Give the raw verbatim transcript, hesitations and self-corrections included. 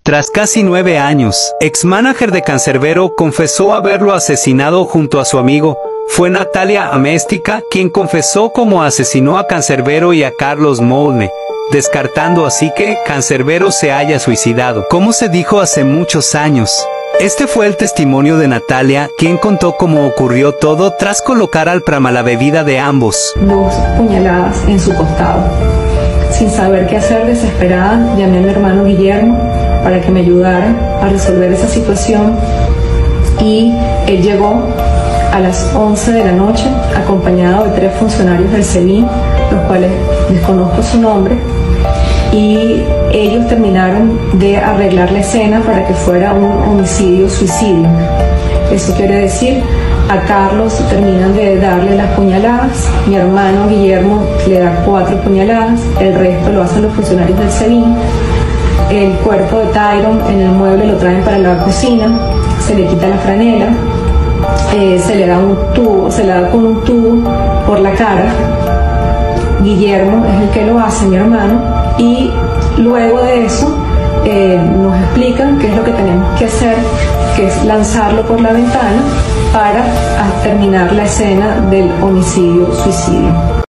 Tras casi nueve años, ex-manager de Cancerbero confesó haberlo asesinado junto a su amigo. Fue Natalia Améstica quien confesó cómo asesinó a Cancerbero y a Carlos Moulne, descartando así que Cancerbero se haya suicidado, como se dijo hace muchos años. Este fue el testimonio de Natalia, quien contó cómo ocurrió todo tras colocar al prama la bebida de ambos. Dos puñaladas en su costado. Sin saber qué hacer, desesperada, llamé a mi hermano Guillermo para que me ayudara a resolver esa situación, y él llegó a las once de la noche acompañado de tres funcionarios del SEBIN, los cuales desconozco su nombre, y ellos terminaron de arreglar la escena para que fuera un homicidio-suicidio. Eso quiere decir, a Carlos terminan de darle las puñaladas, mi hermano Guillermo le da cuatro puñaladas, el resto lo hacen los funcionarios del SEBIN. El cuerpo de Tyron en el mueble lo traen para la cocina, se le quita la franela, eh, se le da un tubo, se le da con un tubo por la cara. Guillermo es el que lo hace, mi hermano, y luego de eso eh, nos explican qué es lo que tenemos que hacer, que es lanzarlo por la ventana para terminar la escena del homicidio-suicidio.